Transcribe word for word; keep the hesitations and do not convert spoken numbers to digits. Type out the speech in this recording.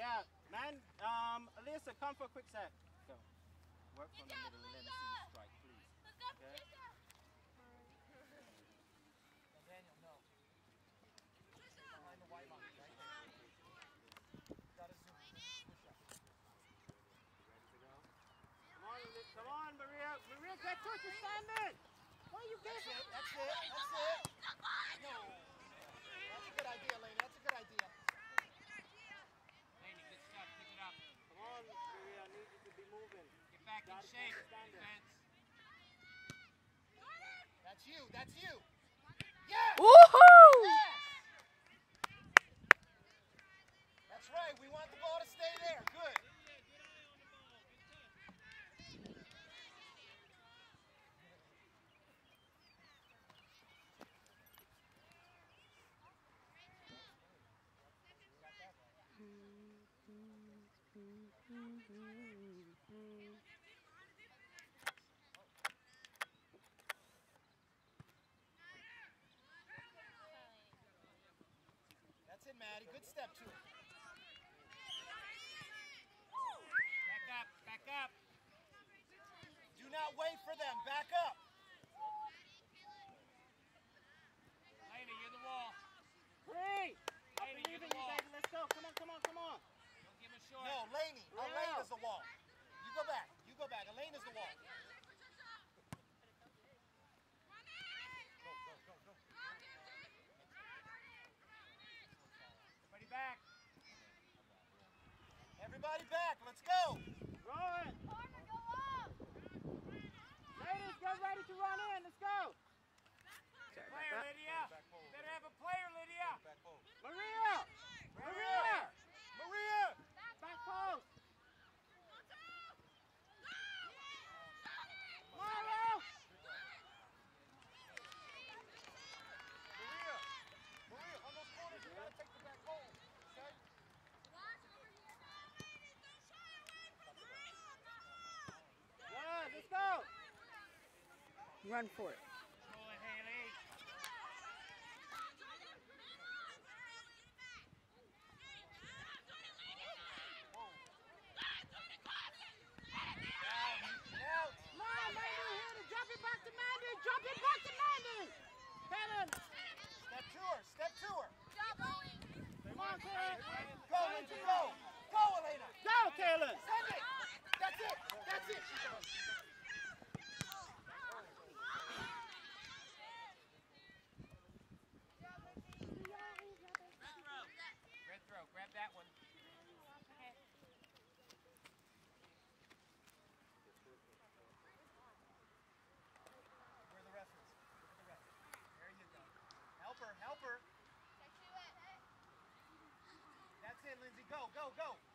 Yeah, man. Um, Alyssa, come for a quick sec. Go. Work from the middle and then a single strike, please. Okay? Daniel, no. Behind the white line, right there. Gotta zoom. Push up. Ready to go? Come on, come on, Maria. Maria, get to it. You're standing. Why are you getting it? That's it. That's it. No. That's a good idea, Laney. That's a good idea. Laney, good stuff. Keep it up. Come on, Maria. I need you to be moving. Get back in shape. Defense. That's you. That's you. Yes! Woohoo! Yes! That's right. We want the ball to stay there. Good. That's it, Maddie. Good step to it. Back up. Back up. Do not wait for them. Back up. Laney, you're the wall. Three. I Laney, believe you're in the you, wall. baby. Let's go. Come on, come on, come on. Don't give him a short. No, Laney. Elaine is the wall. You go back. You go back. Elaine is the wall. Go, go, go, go. Everybody back. Everybody back. Let's go. Run. Ladies, get ready to run in. Let's go. Player, Lydia. Better have a player, Lydia. Maria. Maria. Maria. Back post. Mario. Maria. Maria, on those corners, you gotta take the back hole. Okay? Yeah, let's go. Run for it. Control it, Haley. Out. Come on, Mandy, here to drop it back to Mandy. Drop it back to Mandy. Helen. Step to her. Step to her. Come on, Kaylin. Go, Lindsay. Go. Go, Elena. Go, Kaylin. Send it. That's it. That's it. Red throw. Grab that one. Where are the referees? Look at the ref. There you go. Help her. Help her. That's it, Lindsay. Go, go, go.